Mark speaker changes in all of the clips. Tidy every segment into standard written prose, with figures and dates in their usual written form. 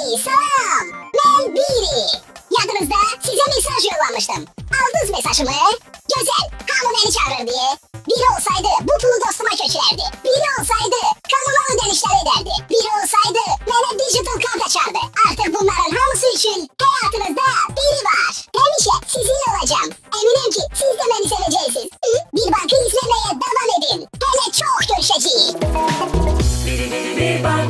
Speaker 1: Salam, ben Biri. Yadınızda size mesaj yollamıştım. Aldınız mesajımı? Güzel, hamı beni çağırır diye. Biri olsaydı bu pulu dostuma köçerdi. Biri olsaydı kanala ödenişler ederdi. Biri olsaydı bana digital kart açardı. Artık bunların hamısı için hayatınızda biri var. Hemşe sizinle olacağım. Eminim ki siz de beni seveceksiniz. Bir bankı izlemeye devam edin. Hele çok görüşeceğiz.
Speaker 2: Bir bank.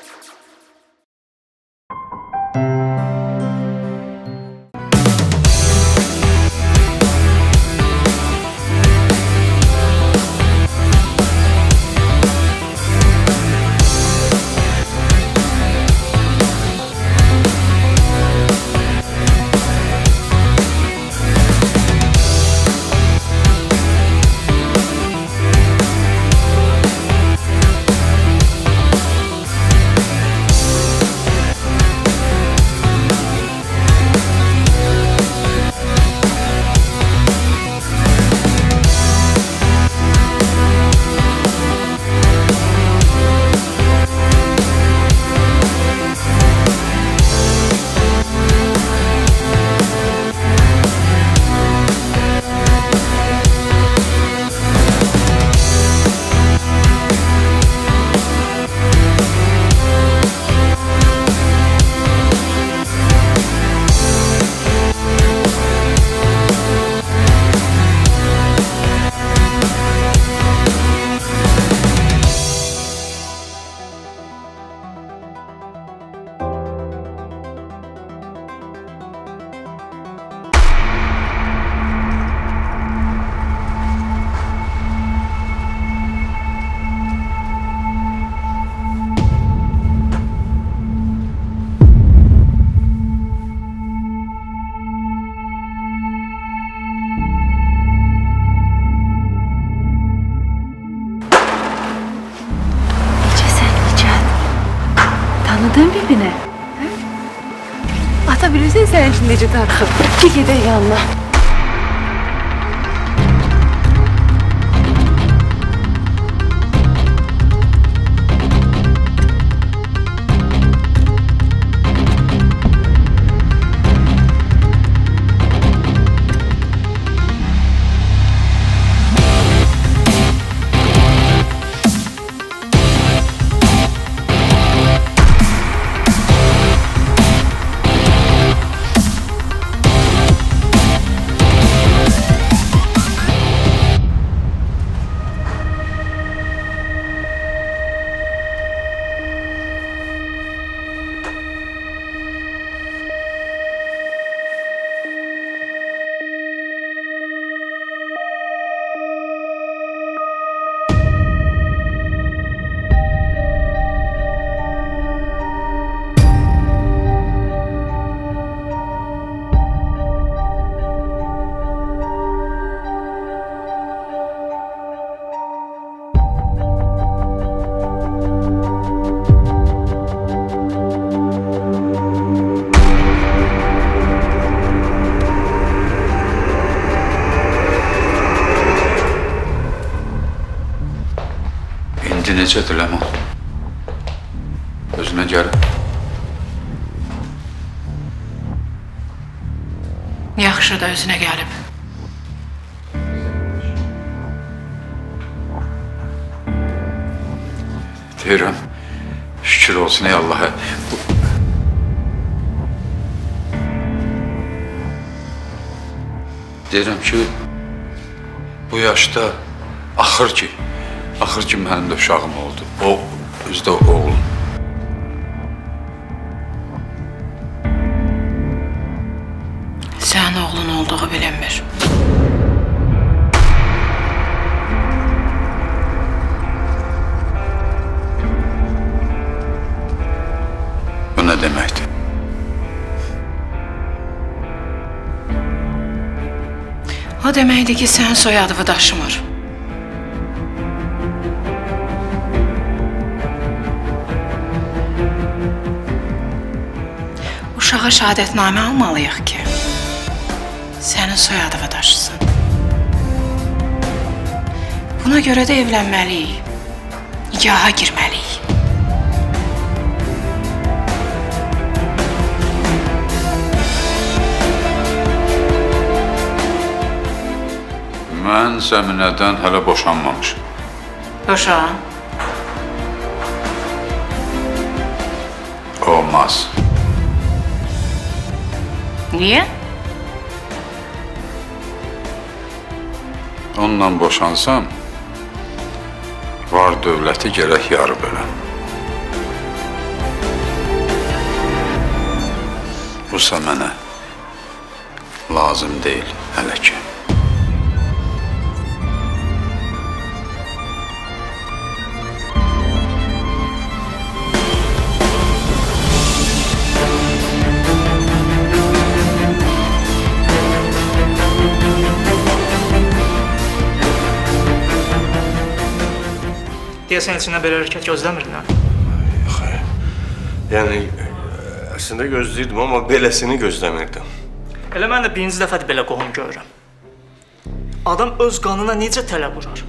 Speaker 3: Tanıdığın birbirine. Ata bilirsin sen için necə darıxıb. Bir gedək yanına.
Speaker 4: Necədir Ləman? Özünə gəlib.
Speaker 2: Yaxşı da özünə gəlib.
Speaker 4: Deyirəm, şükür olsun ey Allah'a. Deyirəm ki, bu yaşda axır ki mənim də uşağım oldu. O, özdə oğlum.
Speaker 2: Sən oğlun olduğu bilinmir.
Speaker 4: Bu nə deməkdir?
Speaker 2: O deməkdir ki, sən soyadını daşımır. Uşağa şəhadətnamə almalıyıq ki, sənin soyadını daşısın. Buna görə də evlənməliyik, nikaha girməliyik.
Speaker 4: Mən Zəminədən hələ boşanmamışım.
Speaker 2: Boşan.
Speaker 4: Olmaz.
Speaker 2: Niyə?
Speaker 4: Onunla boşansam, var dövləti gərək yarı böləm. Busa mənə lazım deyil hələ ki.
Speaker 5: Deyəsən içindən belə hərəkət gözləmirdin, hə?
Speaker 6: Xeyr. Yəni, əslində gözləyirdim, amma beləsini gözləmirdim.
Speaker 5: Elə mən də birinci dəfədir belə qohum görürəm. Adam öz qanına necə tələ vurar?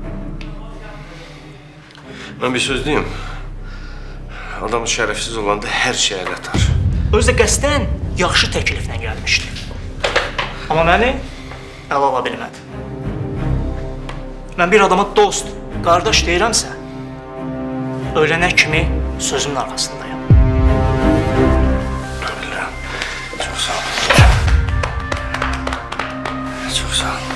Speaker 6: Mən bir söz deyim. Adam şərəfsiz olanda hər şey əl atar.
Speaker 5: Özü də qəsdən yaxşı təkliflə gəlmişdi. Amma məni əl ala bilmədi. Mən bir adama dost, qardaş deyirəmsə, ölənə kimi sözümün arxasındayım.
Speaker 6: Bilirəm. Çox sağ ol. Çox sağ ol.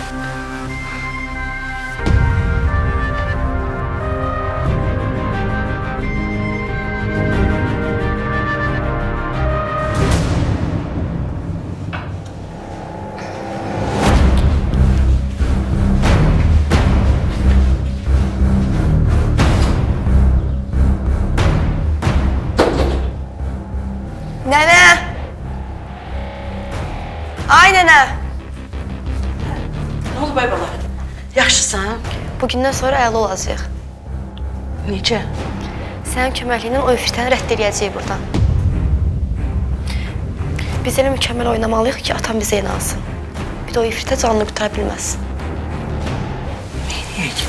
Speaker 7: Nənə! Ay nənə!
Speaker 2: Nə oldu bay bala? Yaxşısan?
Speaker 7: Bugündən sonra əla olacaq.
Speaker 2: Necə?
Speaker 7: Sənin köməkliyindən o ifritəni rədd eləyəcəyik buradan. Biz elə mükəmməl oynamalıyıq ki, atam bizə inansın. Bir də o ifritə canını qutara bilməz.
Speaker 2: Neyək?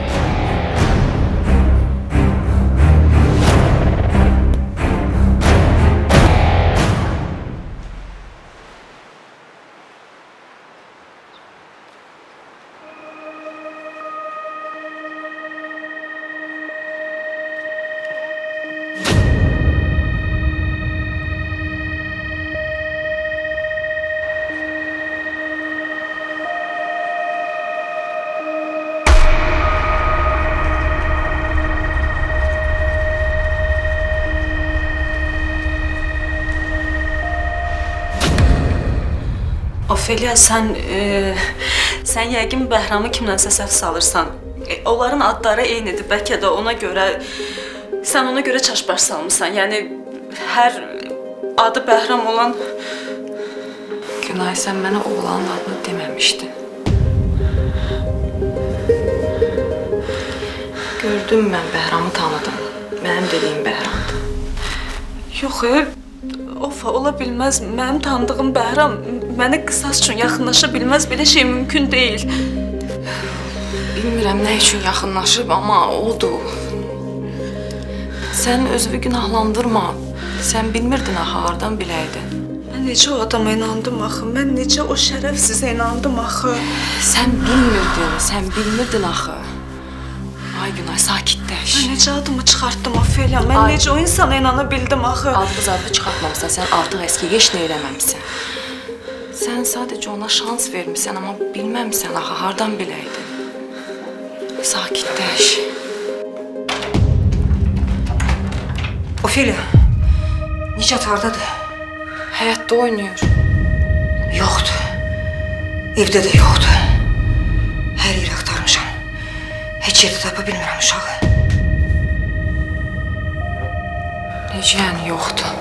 Speaker 8: Ofeliya, sən yəqin Bəhramı kimlənsə səhv salırsan. Onların adları eynidir, bəlkə də ona görə, sən ona görə çaşbaş salmısan. Yəni, hər adı Bəhram olan...
Speaker 2: Günay, sən mənə oğlanın adını deməmişdin. Gördüm mən Bəhramı tanıdım. Mənim dediyim Bəhramdır.
Speaker 8: Yox, ola bilməz. Mənim tanıdığım Bəhram mənə qisas üçün yaxınlaşa bilməz. Belə şey mümkün deyil.
Speaker 2: Bilmirəm nə üçün yaxınlaşıb, amma odur. Sən özünü günahlandırma. Sən bilmirdin axı, hardan biləydin.
Speaker 8: Mən necə o adama inandım axı? Mən necə o şərəfsizə inandım axı?
Speaker 2: Sən bilmirdin axı. Ay Günay, sakitləş.
Speaker 8: Mən necə adımı çıxartdım, Ofeliya? Mən necə o insana inana bildim axı?
Speaker 2: Adlı çıxartmamısan, sən artıq əski heç nə eləməmsən. Sən sadəcə ona şans vermişsən, amma bilməmsən axı, hardan biləydin. Sakitləş.
Speaker 3: Ofeliya, Nicat hardadır?
Speaker 2: Həyatda oynayır.
Speaker 3: Yoxdur. Evdə də yoxdur. Hər yeri axtarmışam. Heç yerdə tapa bilmirəm uşağı.
Speaker 2: Necə yəni yoxdur?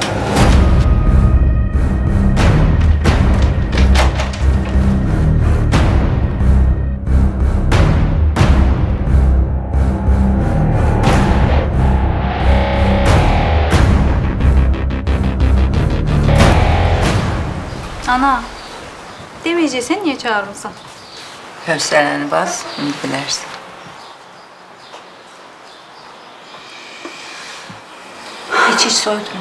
Speaker 9: Ana, demeyeceksen niye çağırırsan?
Speaker 10: Hövsələni bas, indi bilərsən.
Speaker 9: Hiç soyutma.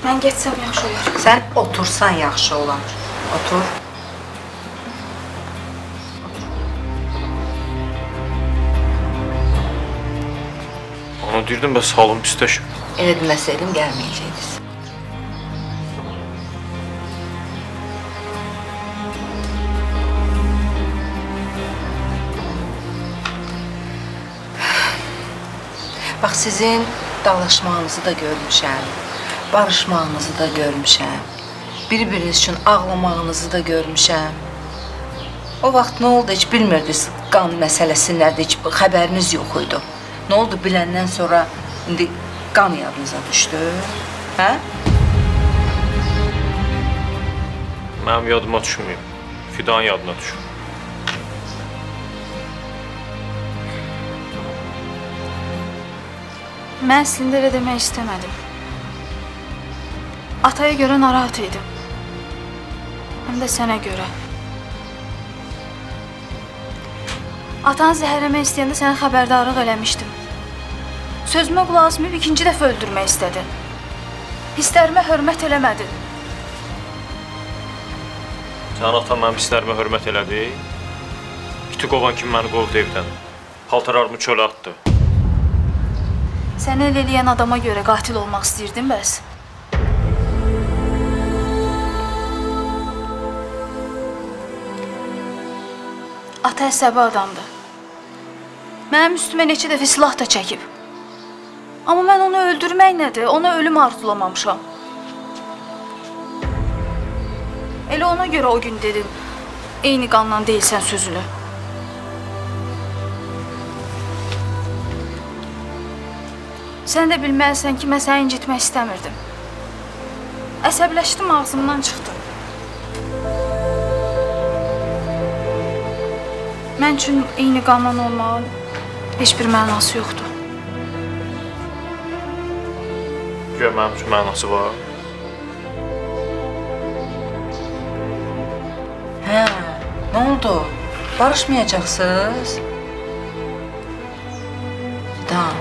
Speaker 9: Mən getsəm yaxşı olar.
Speaker 10: Sən otursan yaxşı olar. Otur.
Speaker 6: Ana deyirdim, bəs halım pisləşib.
Speaker 10: Elə deməsəydim, gəlməyəcəkdiniz. Bax, sizin dalaşmağınızı da görmüşəm, barışmağınızı da görmüşəm, bir-biriniz üçün ağlamağınızı da görmüşəm. O vaxt nə oldu, heç bilmirdiniz qan məsələsi nədir, heç xəbəriniz yox idi. Nə oldu, biləndən sonra indi qan yadınıza düşdü, hə?
Speaker 6: Mənim yadıma düşməyib, Fidanın yadına düşür.
Speaker 9: Mən əslində elə demək istəmədim. Ataya görə narahat idim. Həm də sənə görə. Atanı zəhərləmək istəyəndə sənə xəbərdarlıq eləmişdim. Sözümə qulaq asmayıb ikinci dəfə öldürmək istədin. Hisslərimə hörmət eləmədin.
Speaker 6: Sən atan mənim hisslərimə hörmət elədi. İti qovan kimi məni qovdu evdən. Paltarlarımı çölə atdı.
Speaker 9: Səni el eləyən adama görə qatil olmaq istəyirdin bəs? Ata əsəbi adamdır. Mənim üstümə neçə dəfə silah da çəkib. Amma mən onu öldürmək nədir? Ona ölüm arzulamamışam. Elə ona görə o gün dedim, eyni qanla deyilsən sözünü. Sən də bilməlisən ki, mən səni incitmək istəmirdim. Əsəbləşdim, ağzımdan çıxdı. Mən üçün eyni qanla olmağın heç bir mənası yoxdur.
Speaker 6: Gör, mənim üçün mənası var.
Speaker 10: Hə, nə oldu? Barışmayacaqsınız? Fidan.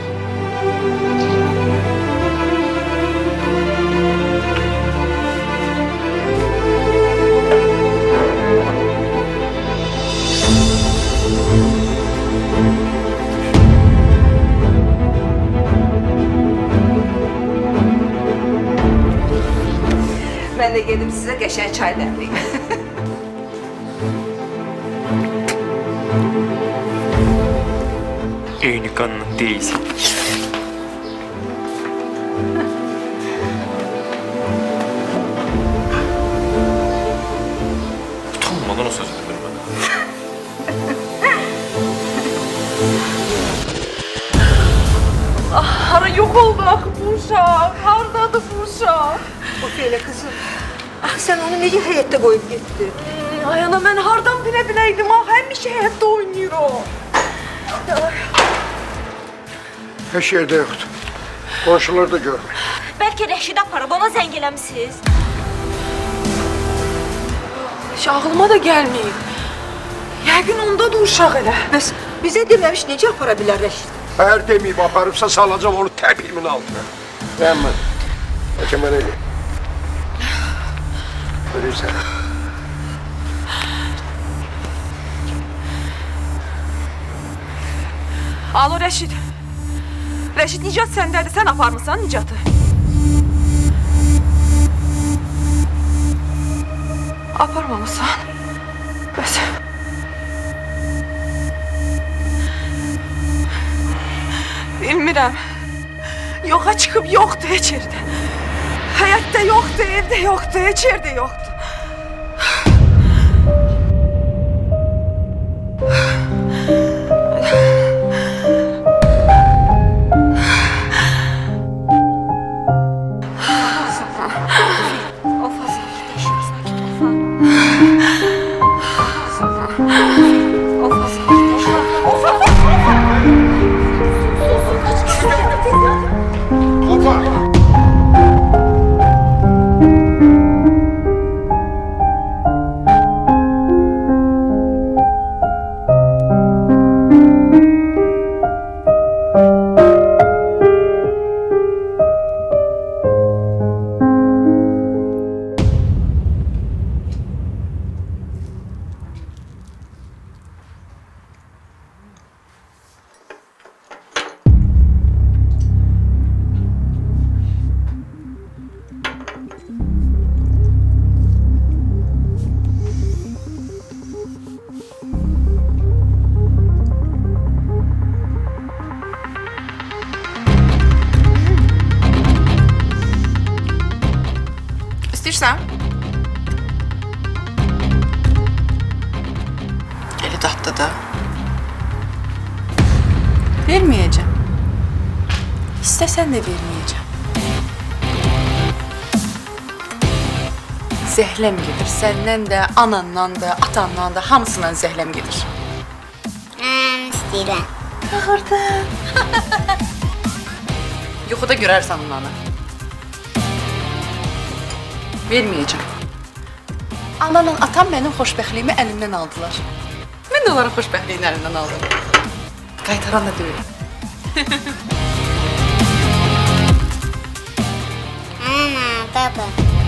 Speaker 10: Mən də gedib sizə qəşəng çay dəmliyim.
Speaker 6: Eyni qanla deyilsən. Utanmadan o sözü dedim mən.
Speaker 11: Hara yok oldu axı bu uşaq? Hardadır bu uşaq?
Speaker 3: Bax elə qızım. Axı sən onu necə həyətdə qoyub getdin?
Speaker 11: Ay ana, mən hardan biləydim? Həmişə həyətdə oynayır o.
Speaker 12: Heç yerdə yoxdur. Qonşular da görmür.
Speaker 13: Bəlkə Rəşid aparıb, ona zəng eləmisiniz?
Speaker 11: Heç ağlıma da gəlməyib. Yəqin onda da uşaq elə.
Speaker 3: Bəs bizə deməmiş necə apara bilər Rəşid?
Speaker 12: Əgər deməyib aparıbsa salacam onu təpiyimin altına. Bəyənmən. Bəlkə mən eləyim. Görürsən.
Speaker 11: Alo Rəşid. Rəşid, Nicat səndədir. Sən aparmısan Nicatı? Aparmamısan? Bəs... Bilmirəm. Yoxa çıxıb yoxdur heç yerdə. Həyətdə yoxdur, evdə yoxdur, heç yerdə yoxdur. verirsən?
Speaker 14: Elə dadlı da. Verməyəcəm. İstəsən də verməyəcəm. Zəhləm gedir. Səndən də, anandan da, atandan da, hamısından zəhləm gedir.
Speaker 1: İstəyirəm.
Speaker 14: Ağırdın. Yuxuda görərsən onları. Verməyəcəm. Anamla atam mənim xoşbəxtliyimi əlimdən aldılar. Mən də onların xoşbəxtliyini əlimdən aldım. Qaytaran da deyiləm.
Speaker 1: Ana, baba.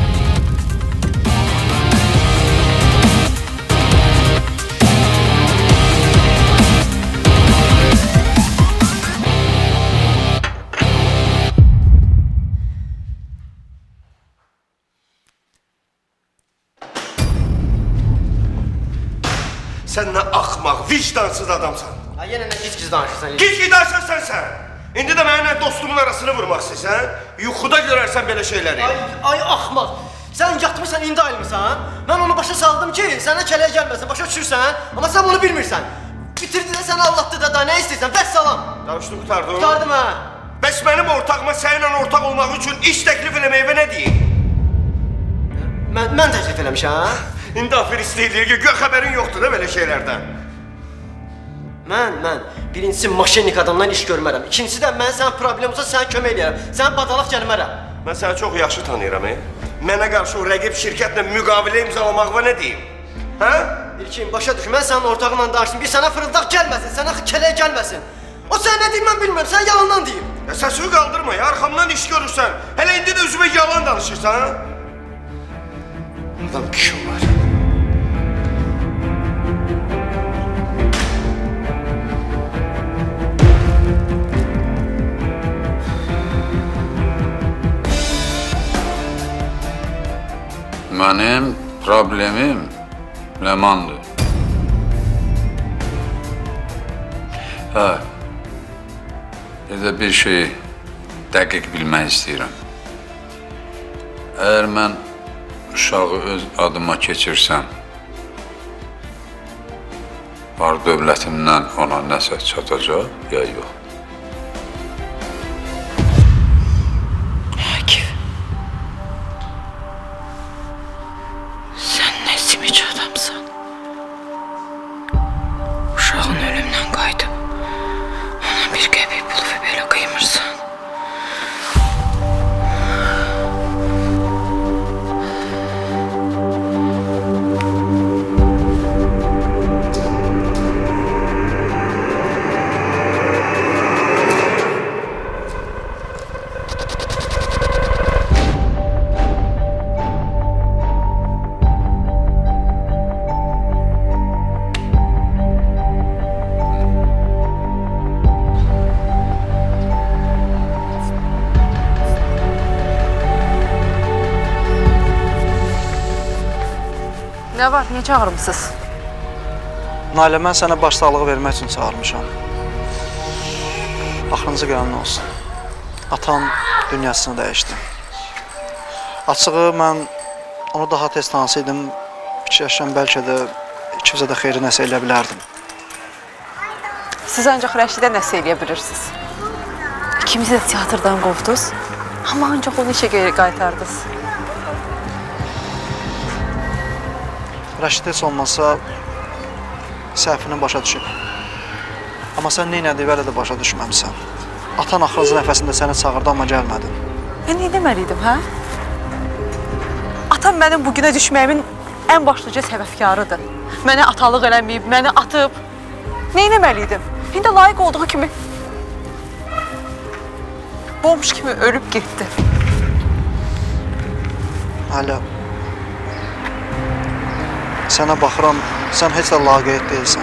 Speaker 12: Sən nə axmaq, vicdansız adamsan.
Speaker 15: Ha, yenə nə gic-gic danışırsan?
Speaker 12: Gic-gic danışırsan sən. İndi də mənimlə dostumun arasını vurmaq istəyirsən. Yuxuda görərsən belə şeyləri.
Speaker 15: Ay axmaq. Sən yatmısan, indi ayılmısan. Mən onu başa saldım ki, sənə kələyə gəlməsin, başa düşürsən. Amma sən bunu bilmirsən. Bitirdi də səni Allah'dı da, nə istəyirsən? Bəs salam.
Speaker 12: Danışdın, qurtardın.
Speaker 15: Qurtardım, hə.
Speaker 12: Bəs mənim ortağıma səninlə ortaq olmaq üçün iş təklif eləməyivə nə deyim?
Speaker 15: Mən təklif eləmişəm.
Speaker 12: İndi aferist deyir ki, gör xəbərin yoxdur da belə şeylərdən.
Speaker 15: Mən birincisi maşinlik adamdan iş görmərəm. İkincisi də mən sənin problem olsa sənə kömək eləyərəm. Sənə badalaq gəlmərəm.
Speaker 12: Mən səni çox yaxşı tanıyıram, Mənə qarşı o rəqib şirkətlə müqavilə imzalamaqva nə deyim? Hə?
Speaker 15: İlkin, başa düş, mən sənin ortağınla danışdım. Bir sənə fırıldaq gəlməsin, sənə kələyə gəlməsin. O sən nə deyim mən bilmirəm, sən yalandan deyim.
Speaker 12: Ya səsini qaldırma ya, arxamdan iş görürsən. Hələ indi də üzümə yalan danışırsan, ha? Adam kişi var.
Speaker 4: Mənim problemim Ləmandır. Hə, bir şey dəqiq bilmək istəyirəm. Əgər mən uşağı öz adıma keçirsəm, var dövlətimdən ona nəsə çatacaq, ya yox?
Speaker 14: Nə var, niyə çağırmışsınız?
Speaker 16: Nailə, mən sənə başsağlığı vermək üçün çağırmışam. Axırıncı qəmin olsun. Atan dünyasını dəyişdi. Açığı, mən onu daha tez tanısaydım, fikirləşəm, bəlkə də ikimizə də xeyri nəsə elə bilərdim.
Speaker 14: Siz ancaq Rəşidə nəsə eləyə bilirsiniz. İkimizi də teatrdan qovdunuz, amma ancaq onu işə geri qaytardınız.
Speaker 16: Rəşid heç olmasa səhvini başa düşüb. Amma sən neynədiyi hələ də başa düşməmsən. Atan axırıncı nəfəsində səni çağırdı, amma gəlmədin.
Speaker 14: Mən nə deməliydim, hə? Atam mənim bugünə düşməyimin ən başlıca səbəbkarıdır. Mənə atalıq eləməyib, məni atıb. Nə etməliydim? İndi layiq olduğu kimi bomş kimi ölüb getdi.
Speaker 16: Hələ sənə baxıram, sən heç də laqeyd deyilsən.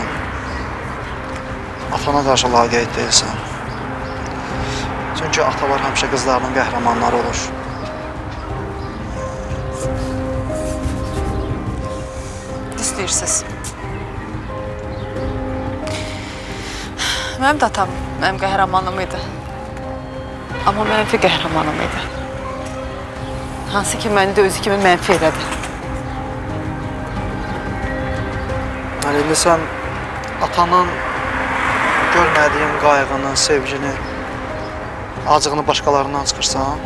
Speaker 16: Atana qarşı laqeyd deyilsən. Çünki atalar həmişə qızlarının qəhrəmanları olur.
Speaker 14: İstəyirsiniz. Mənim də atam mənim qəhrəmanım idi. Amma mənfi qəhrəmanım idi. Hansı ki məni də özü kimi mənfi elədi.
Speaker 16: Hələ indi sən atanın görmədiyin qayğını, sevgini, acığını başqalarından çıxırsan.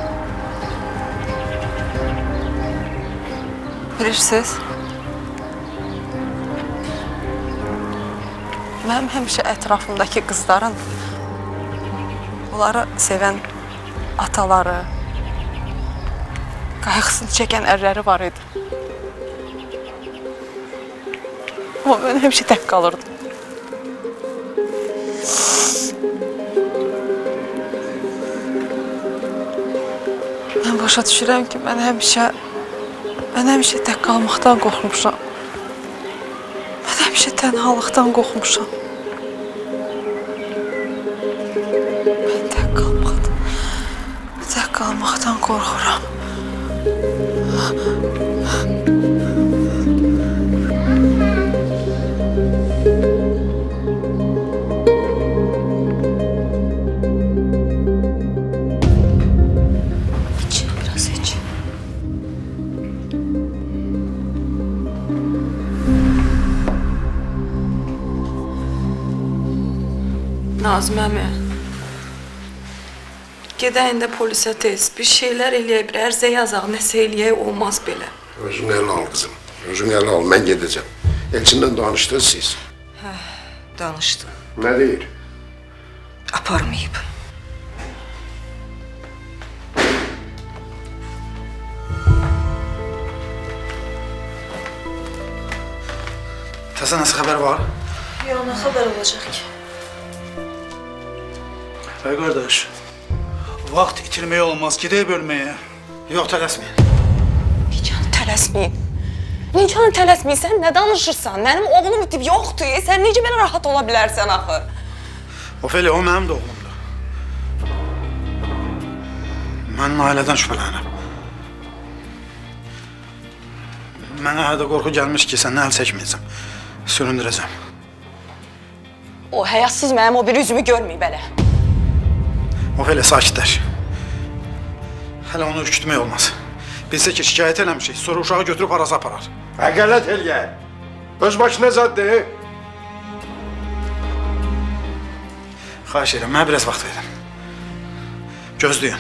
Speaker 14: Bilirsiniz, mənim həmişə ətrafımdakı qızların onları sevən ataları, qayğısını çəkən ərləri var idi. Amma mən həmişə tək qalırdım. Mən başa düşürəm ki, mən həmişə tək qalmaqdan qorxmuşam. Mən həmişə tənhalıqdan qorxmuşam. Mən tək qalmaqdan qorxuram.
Speaker 2: Nazım əmi, gedəyində polisə tez, bir şeylər eləyək, bir ərzə yazaq, nəsə eləyək, olmaz belə.
Speaker 17: Özünü ələ al qızım, özünü ələ al, mən gedəcəm. Elçindən danışdınız siz.
Speaker 3: Hə, danışdım.
Speaker 17: Nə deyir?
Speaker 3: Aparmayıb.
Speaker 16: Təzə nəsə xəbər var?
Speaker 7: Yox, nə xəbər olacaq ki?
Speaker 16: Bəy qardaş, vaxt itirmək olmaz, gedək bölməyə. Yox, tələsməyin.
Speaker 8: Necəni tələsməyin? Necəni tələsməyin? Sən nə danışırsan? Mənim oğlum itib yoxdur. Sən necə belə rahat ola bilərsən axı?
Speaker 16: Ofeli, o mənim də oğlumdur. Mən ailədən şübhələnirəm. Mənə hədə qorxu gəlmiş ki, səndən əl çəkməyəcəm. Süründürəcəm.
Speaker 8: O həyasız mənim o bir üzümü görməyib elə.
Speaker 16: Ofeli, sakitləş. Hələ onu ürkütmək olmaz. Bilsə ki, şikayət eləmişik, sonra uşağı götürüb haraza aparar.
Speaker 17: Əqələt eləyər. Öz başına zaddır.
Speaker 16: Xahiş edirəm, mənə biraz vaxt verin. Gözləyin.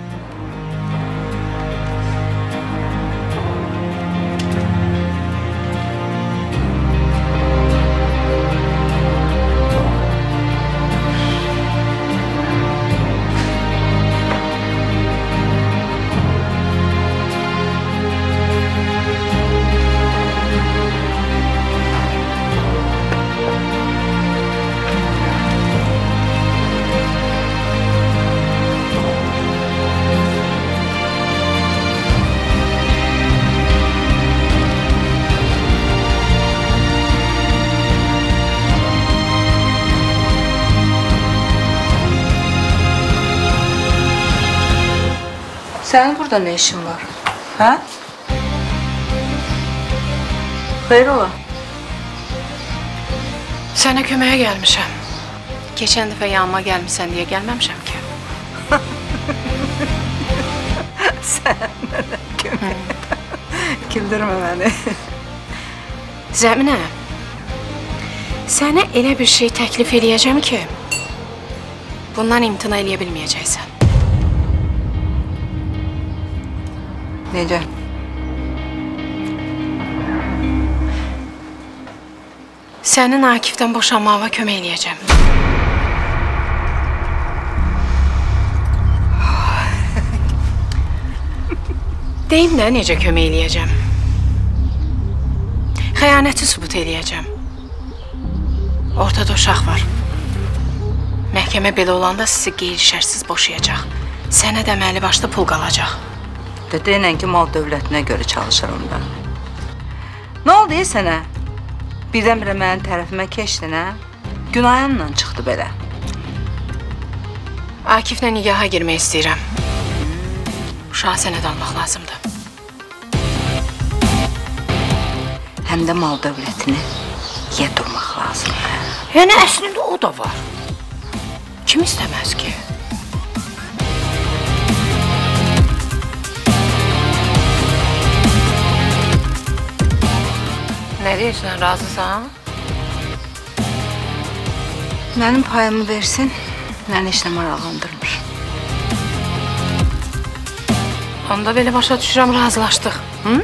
Speaker 10: Sənin burada nə işin var? Hə? Xeyr ola.
Speaker 18: Sənə köməyə gəlmişəm. Keçən dəfə yanıma gəlmişsən deyə gəlməmişəm ki.
Speaker 10: Sən mənə köməyə. Güldürmə məni.
Speaker 18: Zəminə, sənə elə bir şey təklif eləyəcəm ki, bundan imtina eləyə bilməyəcəksən.
Speaker 10: Necə?
Speaker 18: Sənin Akifdən boşanmağa kömək eləyəcəm. Deyim də necə kömək eləyəcəm. Xəyanəti sübut eləyəcəm. Ortada uşaq var. Məhkəmə belə olanda sizi qeyri-şərtsiz boşayacaq. Sənə də əməli başda pul qalacaq.
Speaker 10: Denən ki, mal dövlətinə görə çalışıram da. Nə oldu sənə? Birdən-birə mənim tərəfimə keçdin, hə? Günayınla çıxdı belə.
Speaker 18: Akiflə nigaha girmək istəyirəm. Uşağı sənə də almaq lazımdır.
Speaker 10: Həm də mal dövlətini yedirmək lazımdır.
Speaker 18: Yəni, əslində o da var. Kim istəməz ki?
Speaker 10: Nə deyirsən, razısan? Mənim payımı versin, məni işlə maraqlandırmır. Onda belə başa düşürəm, razılaşdıq. Hı?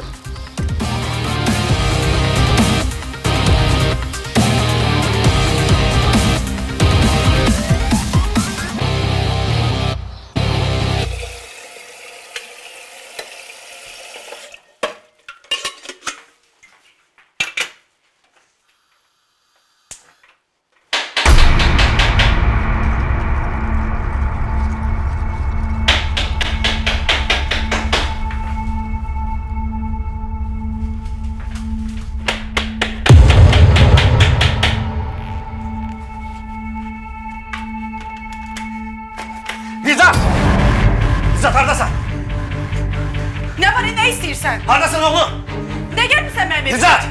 Speaker 15: Nizat, haradasan?
Speaker 14: Nə var, nə istəyirsən?
Speaker 15: Haradasan oğlum?
Speaker 14: Nə gəlmirsən mənim evimə?
Speaker 15: Nizat!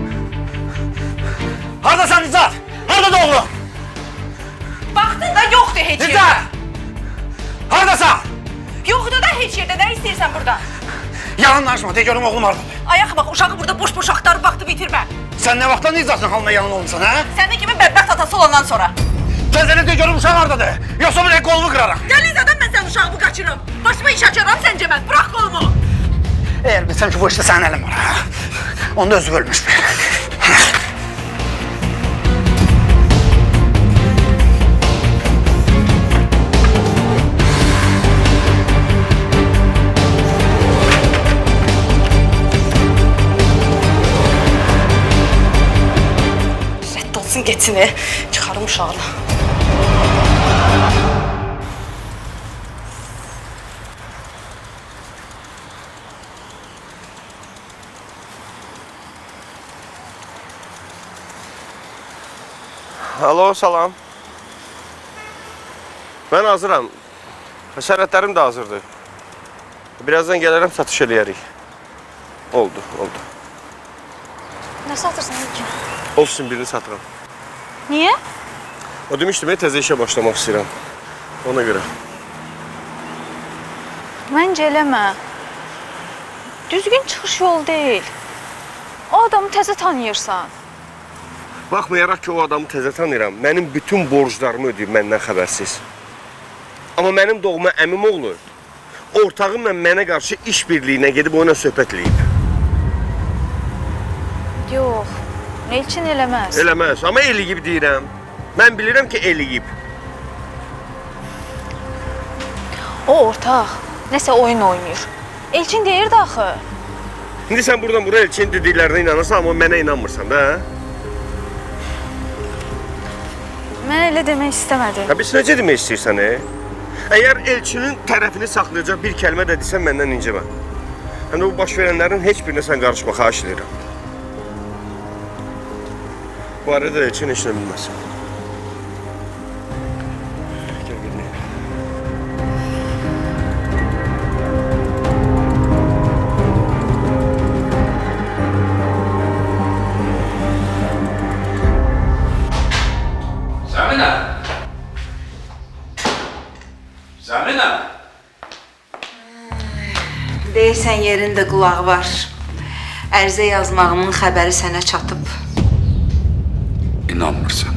Speaker 15: Haradasan Nizat? Haradadır oğlum?
Speaker 14: Baxdın da yoxdur heç yerdə.
Speaker 15: Nizat! Haradasan?
Speaker 14: Yoxdur da heç yerdə, nə istəyirsən burada?
Speaker 15: Yalan danışma, de görüm oğlum haradadır.
Speaker 14: Ayağa bax, uşağı burada boş-boş axtarıb vaxtı bitirmə.
Speaker 15: Sən nə vaxtdan Nizatın halına yalan olmuşsan, hə?
Speaker 14: Sənin kimi bədbəxt atası olandan sonra.
Speaker 15: Təzəli de görüm uşaq haradadır. Yoxsa bir qolumu qıraram.
Speaker 14: Gəl Nizatdan mən sənin uşağımı qaçırım. Başıma iş açaram səncə mən, bırax qolumu.
Speaker 15: Eğer bilsəm ki bu işte sənin əlin var, hə? Onda özü bölmüş bir.
Speaker 14: Geçsin, çıxarım uşağını.
Speaker 12: Alo, salam. Mən hazıram. Həsərətlərim də hazırdır. Birazdan gələrəm, satış eləyərik. Oldu.
Speaker 9: Nə satırsan ki?
Speaker 12: Olsun, birini satıram.
Speaker 9: Niyə?
Speaker 12: O demişdim, təzə işə başlamaq istəyirəm. Ona görə.
Speaker 9: Məncə eləmə. Düzgün çıxış yol deyil. O adamı təzə tanıyırsan.
Speaker 12: Baxmayaraq ki, o adamı təzə tanıyıram, mənim bütün borclarımı ödəyib məndən xəbərsiz. Amma mənim doğma əmim oğlu ortağımla mənə qarşı iş birliyinə gedib ona söhbət eləyib.
Speaker 9: Yox, Elçin eləməz.
Speaker 12: Eləməz, amma eləyib deyirəm. Mən bilirəm ki, eləyib.
Speaker 9: O ortaq, nəsə oyun oynayır. Elçin deyirdi axı.
Speaker 12: İndi sən buradan bura Elçin dediklərinə inanırsan, amma mənə inanmırsan da, hə?
Speaker 9: Mən elə demək istəmədim.
Speaker 12: Ha, biz necə demək istəyirsən, Əgər Elçinin tərəfini saxlayacaq bir kəlmə də desən, məndən incimə. Həm də bu baş verənlərin heç birinə sən qarışma, xahiş edirəm. Bu arada Elçin heç nə bilməsin.
Speaker 4: Zəminə!
Speaker 10: Deyirsən yerində qulağı var. Ərzə yazmağımın xəbəri sənə çatıb.
Speaker 4: İnanmırsan.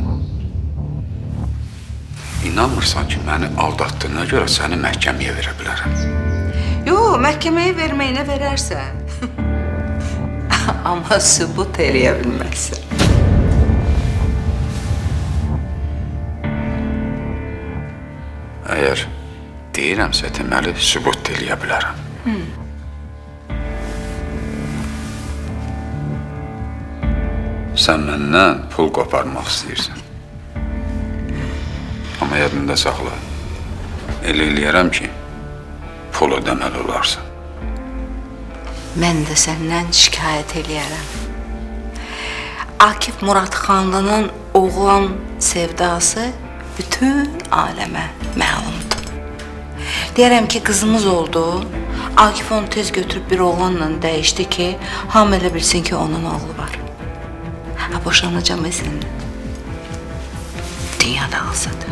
Speaker 4: İnanmırsan ki, məni aldatdığına görə səni məhkəməyə verə bilərəm.
Speaker 10: Yox, məhkəməyə verməyinə verərsən. Amma sübut eləyə bilməzsən.
Speaker 4: Əgər deyirəmsə, deməli, sübut eləyə bilərəm. Sən məndən pul qoparmaq istəyirsən. Amma yadında saxla. Elə eləyərəm ki, pul ödəməli olarsan.
Speaker 10: Mən də səndən şikayət eləyərəm. Akif Muradxanlının oğlan sevdası bütün aləmə məlumdur. Deyərəm ki, qızımız oldu. Akif onu tez götürüb bir oğlanla dəyişdi ki, hamı elə bilsin ki, onun oğlu var. Boşanacağım seninle. Dünyada alsadı.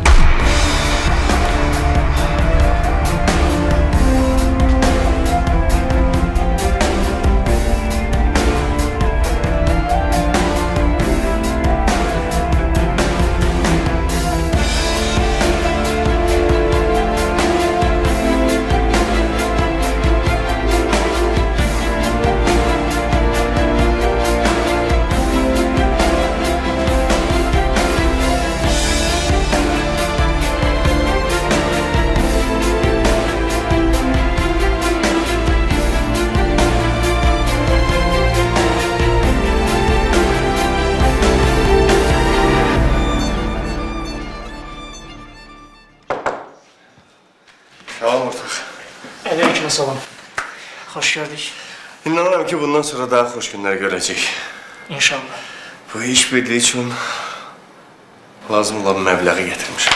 Speaker 5: Aleyküm salam. Xoş gördük.
Speaker 12: İnanıram ki bundan sonra daha xoş günlər görəcək.
Speaker 5: İnşallah.
Speaker 12: Bu iş birliyi üçün lazım olan məbləği getirmişəm.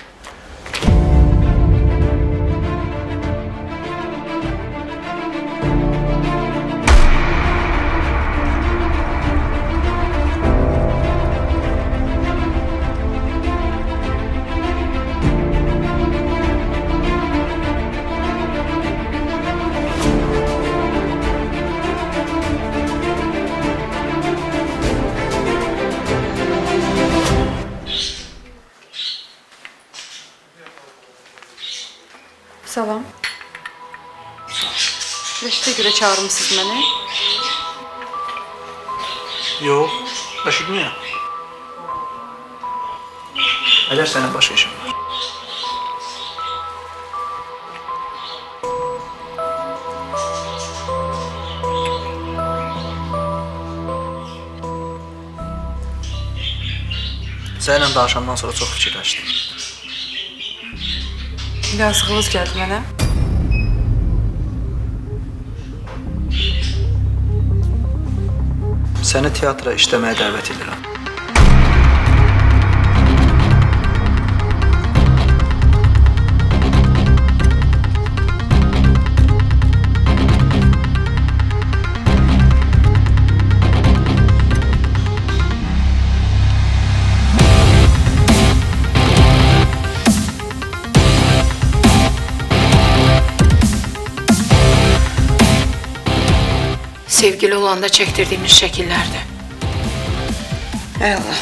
Speaker 14: Salam. Reşitə görə çağırmışsınız məni?
Speaker 5: Yox, eşitməyəm. Əgər sənə başqa işim var. Sənlə danışandan sonra çox fikirləşdim.
Speaker 14: Yazığınız gəldi mənə.
Speaker 5: Səni teatra işləməyə dəvət edirəm.
Speaker 18: Sevgili olanda çektirdiğimiz şekillerdi.
Speaker 3: Eyvallah.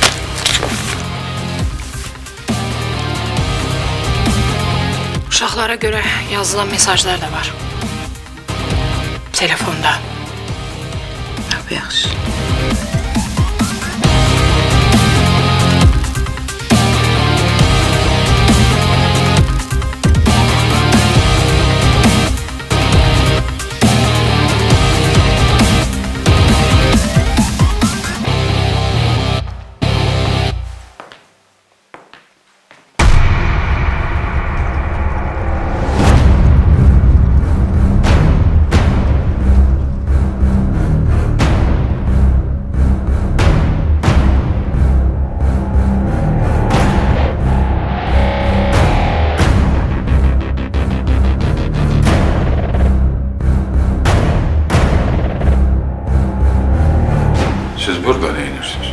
Speaker 18: Uşaqlara göre yazılan mesajlar da var. Telefonda.
Speaker 3: Çok yaxşı.
Speaker 4: Siz burada ne inirsiniz?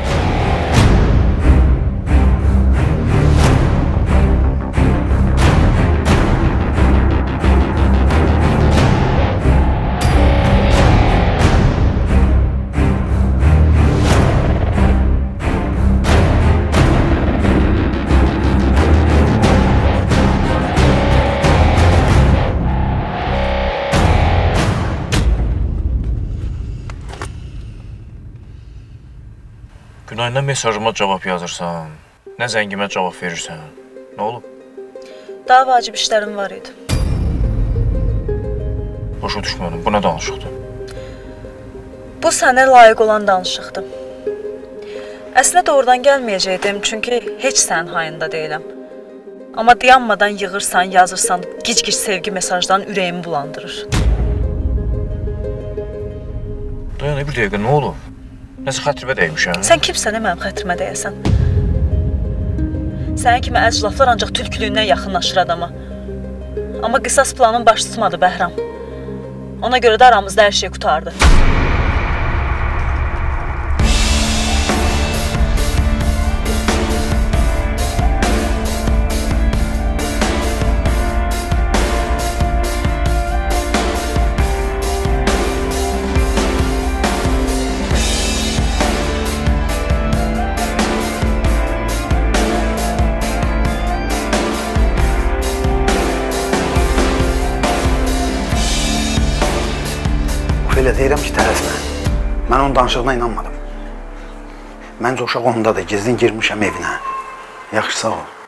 Speaker 6: Günayına mesajıma cavab yazırsan, nə zəngimə cavab verirsən, nə olub?
Speaker 8: Daha vacib işlərim var idi.
Speaker 6: Başa düşmədim, bu nə danışıqdır?
Speaker 8: Bu sənə layiq olan danışıqdır. Əslində doğrudan gəlməyəcəkdim, çünki heç sənin hayında deyiləm. Amma dayanmadan yığırsan, yazırsan, gic-gic sevgi mesajdan ürəyimi bulandırır.
Speaker 6: Dayan, bir dəqiqə, nə olub? Nəsə xətrimə dəymişəm?
Speaker 8: Sən kimsən, mənim xətrimə dəyəsən? Sənin kimi əclaflar ancaq tülkülüyündən yaxınlaşır adama. Amma qisas planın baş tutmadı Bəhram. Ona görə də aramızda hər şey qutardı.
Speaker 16: Elə deyirəm ki, tələsmə. Mən onun danışığına inanmadım. Məncə uşaq ondadır, gizlin girmişəm evinə. Yaxşı, sağ ol.